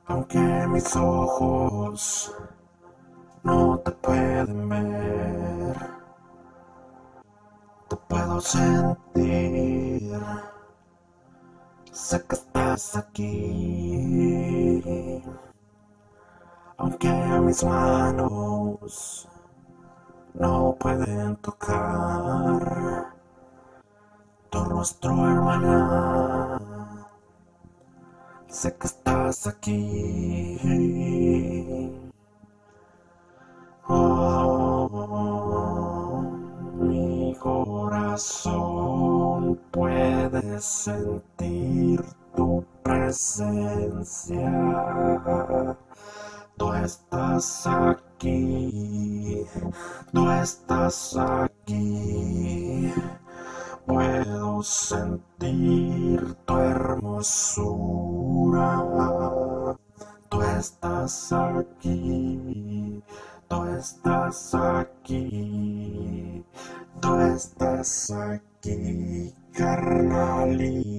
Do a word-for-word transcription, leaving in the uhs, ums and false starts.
Aunque mis ojos no te pueden ver, te puedo sentir. Sé que estás aquí. Aunque mis manos no pueden tocar tu rostro, hermana. Sé que estás aquí. Oh, mi corazón puede sentir tu presencia. Tú estás aquí, tú estás aquí. Puedo sentir tu hermosura. Tú estás aquí, tú estás aquí, tú estás aquí, carnalito.